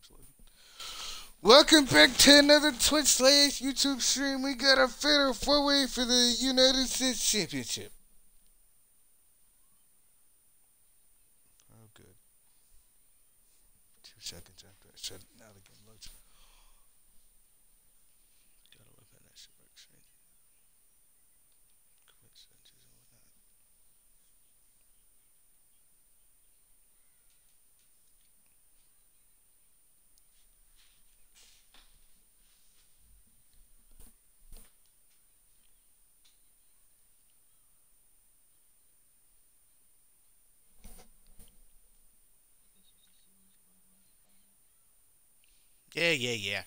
Welcome back to another Twitch slash YouTube stream. We got a fatal four-way for the United States Championship. Oh, good. 2 seconds after I said it. Now the game loads. Gotta look at that shit works. Coincidences and whatnot. Yeah, yeah, yeah.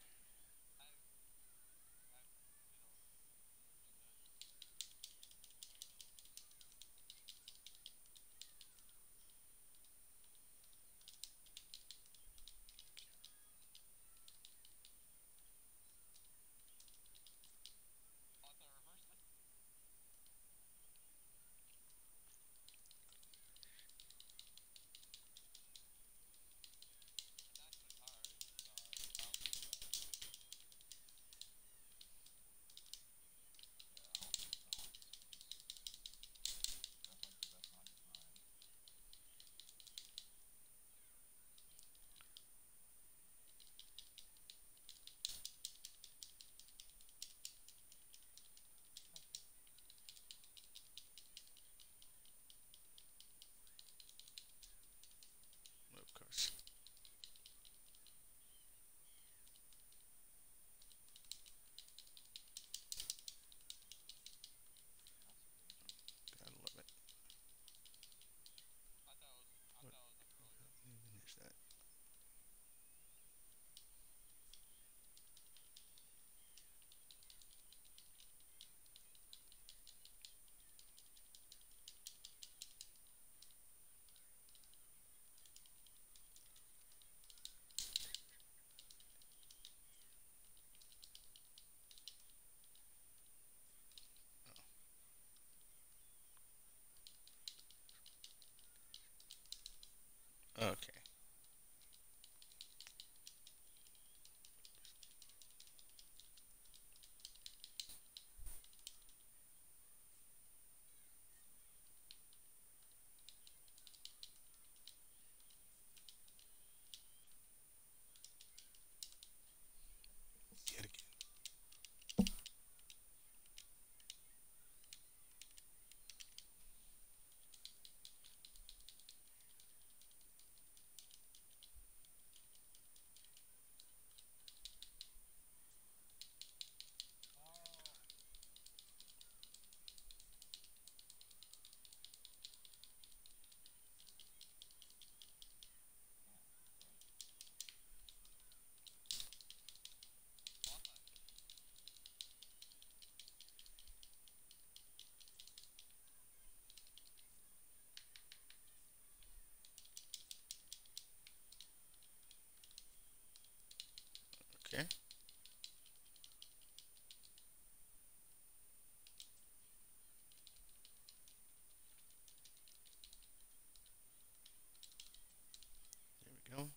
Of course. Gotta love it. What even is that? Oh, okay. Yet again. Okay. There we go.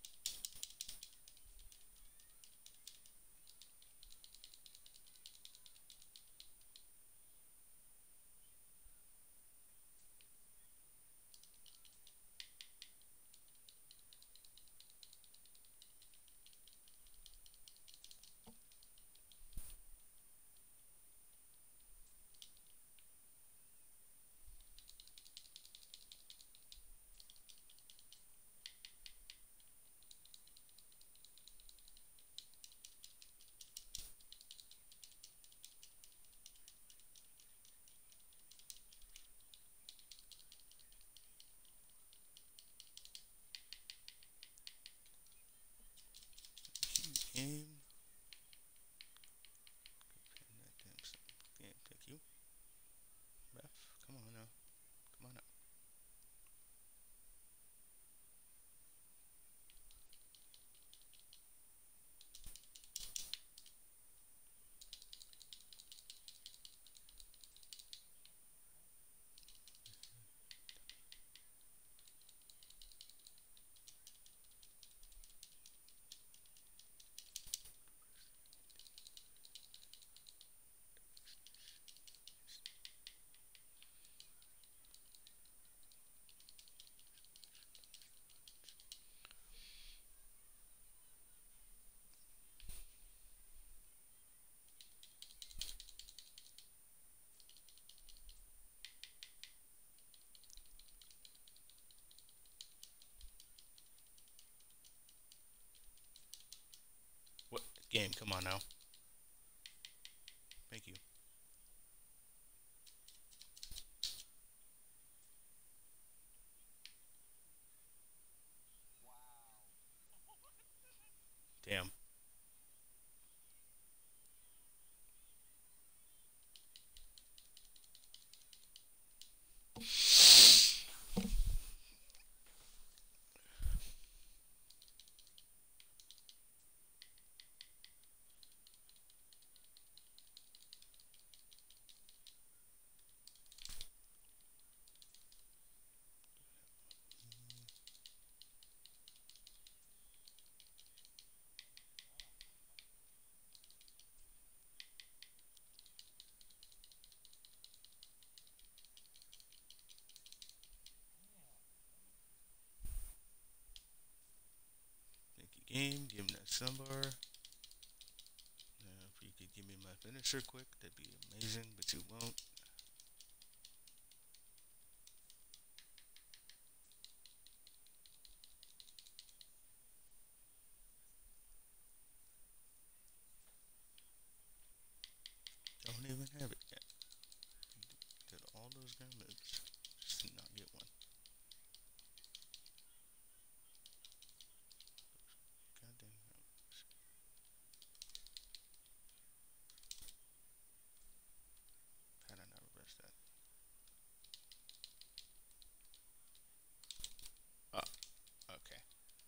Game. Pin that damn game. Thank you. Ref. Come on now. Come on now. Game, come on now. Thank you. Damn. Thank you, game. Give me that sunbar. Now, if you could give me my finisher quick, that'd be amazing, but you won't. Don't even have it yet. Did all those grand moves. Just did not get one. Goddamn moves. How did I not reverse that? Oh, okay.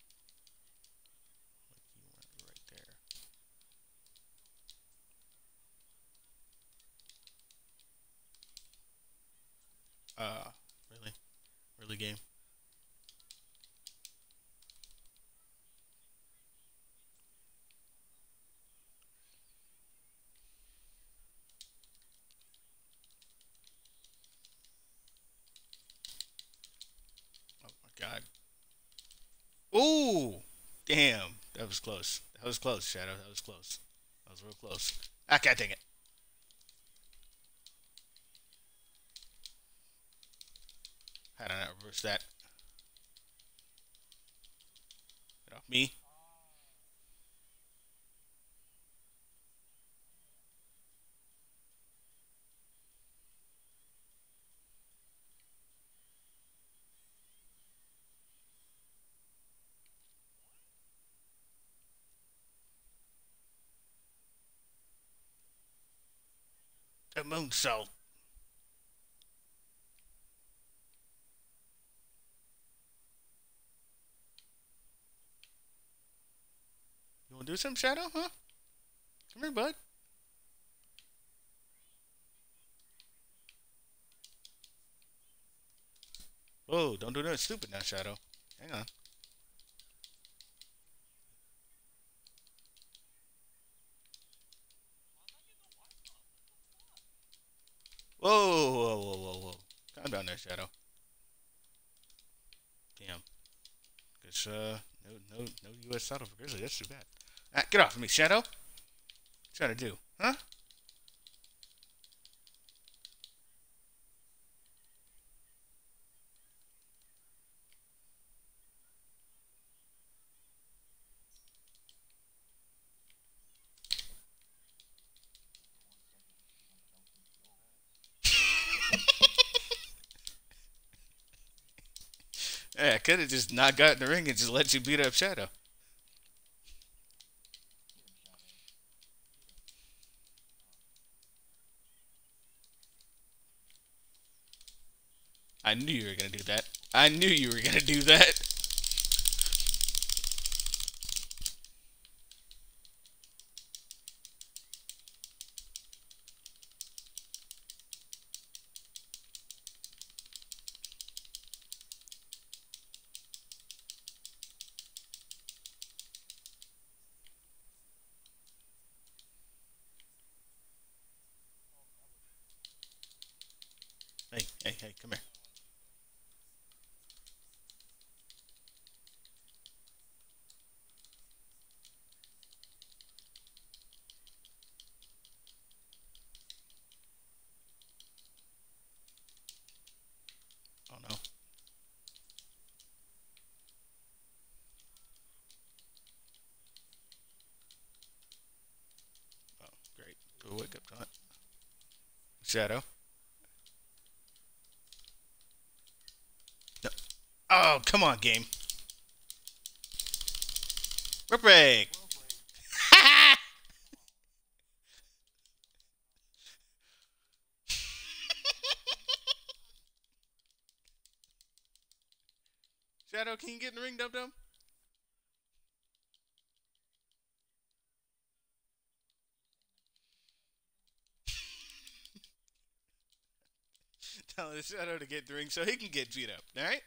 Like you went right there. Uh, really? Really, game? Oh my god. Ooh! Damn. That was close. That was close, Shadow. That was close. That was real close. Ah, god dang it. How did I not reverse that? Get off me. The moonsault. You wanna do some, Shadow? Huh? Come here, bud. Whoa, don't do that stupid now, Shadow. Hang on. Whoa, whoa, whoa, whoa, whoa. Calm down there, Shadow. Damn. Guess, no U.S. title for Grizzly. That's too bad. Ah, get off of me, Shadow. What you trying to do? Huh? Yeah, I could have just not got in the ring and just let you beat up Shadow. I knew you were gonna do that. I knew you were gonna do that. Hey, hey, hey, come here. Oh no. Shadow. No. Oh, come on, game. Rope break. Shadow, can you get in the ring, Dum Dum? Tell the Shadow to get in the ring so he can get beat up. All right.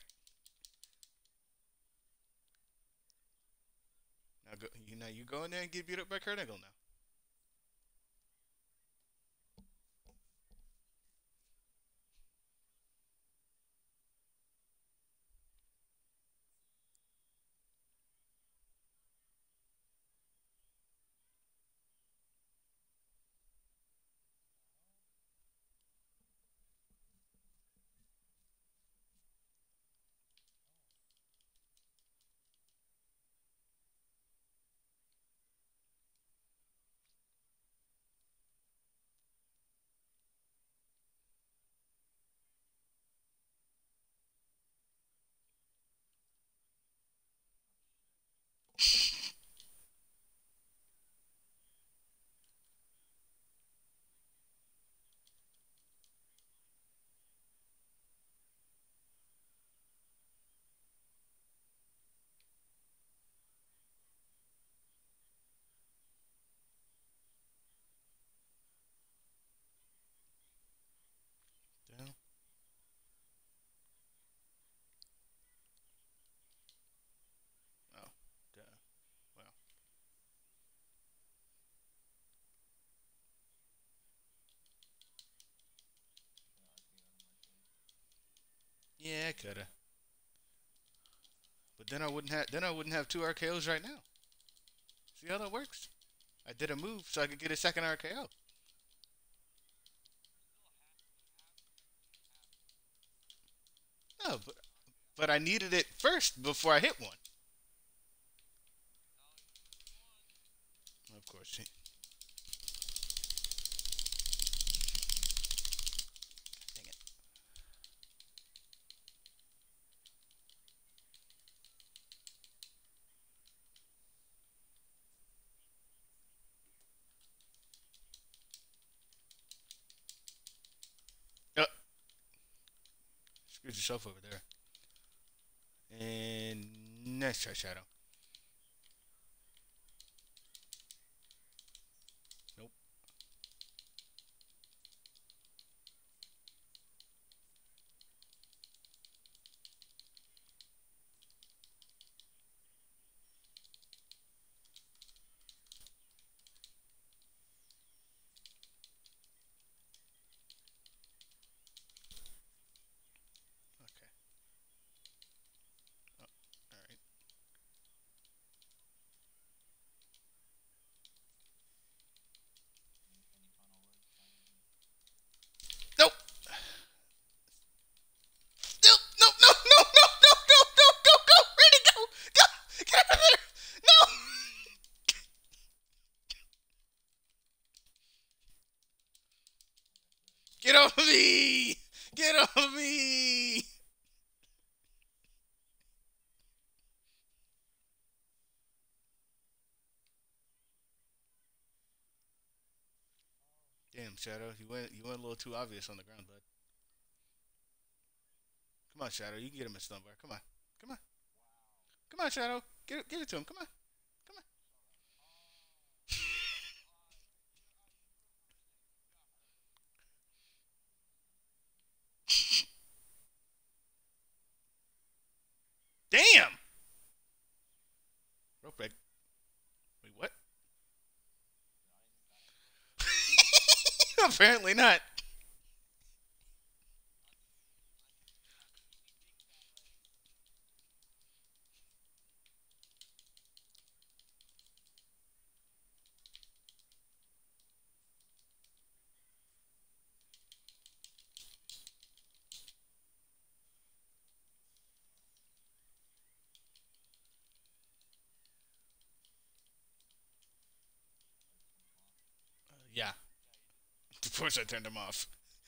Now you go in there and get beat up by Kurt Angle now. Down. Oh, duh. Well, yeah, I coulda. But then I wouldn't have two RKO's right now. See how that works? I did a move so I could get a second RKO. No, but I needed it first before I hit one. Of course. Dang it. Screwed yourself over there. And nice try, Shadow. Nope. Okay. Oh, all right. Nope. Nope. No. No. No. No. No. No. No. Go. Go. Ready? Go. Go. Get out of there. No. Get off of me. Get off of me. Damn, Shadow. You went a little too obvious on the ground, bud. Come on, Shadow. You can get him a stun bar. Come on. Come on. Come on, Shadow. Give it to him. Come on. Come on. Damn. Rope break. Wait, what? Apparently not. Yeah. Of course I turned him off.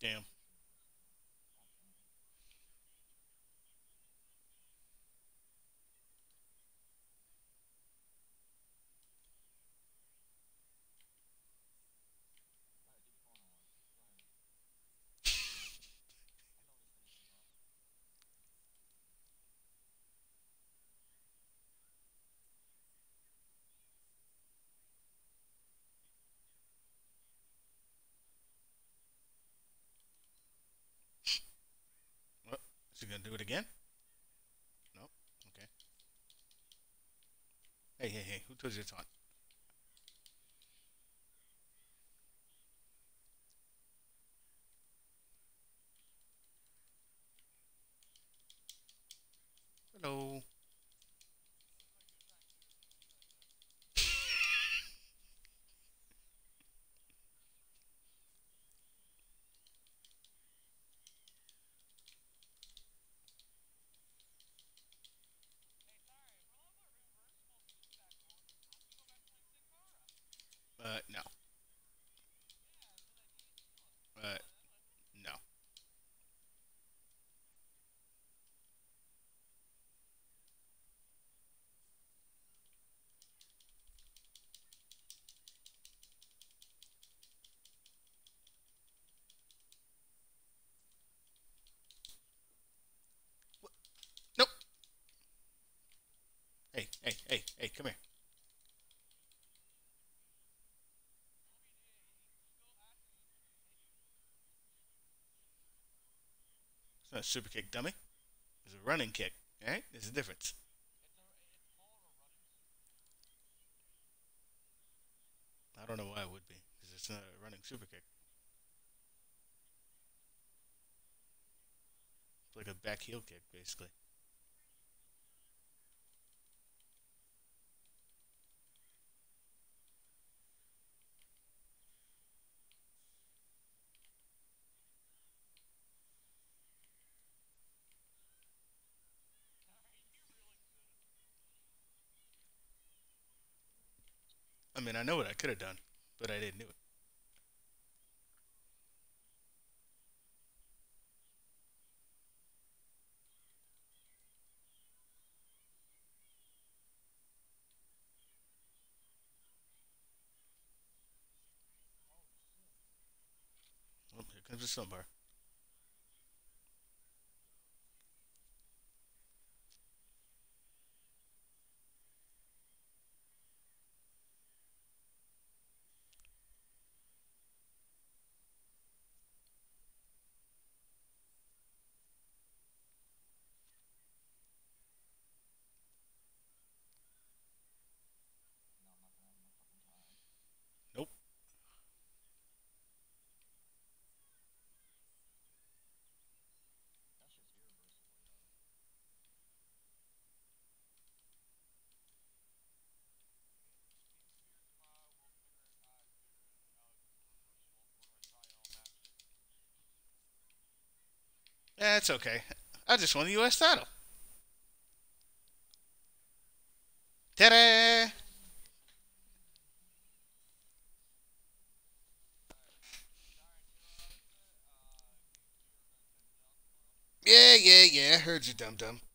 Damn. What? Is he gonna do it again? No. Okay. Hey, hey, hey! Who told you to taunt? Hello. No. Uh, no. Nope. Hey, hey, hey, hey! Come here. It's not a super kick, dummy. It's a running kick. All right. There's a difference. I don't know why it would be, because it's not a running super kick. It's like a back heel kick, basically. I mean, I know what I could have done, but I didn't do it. Oh, here comes the sunbar. Nope. That's okay. I just won the U.S. title. Ta-da! Yeah, yeah, yeah. I heard you, dum dum.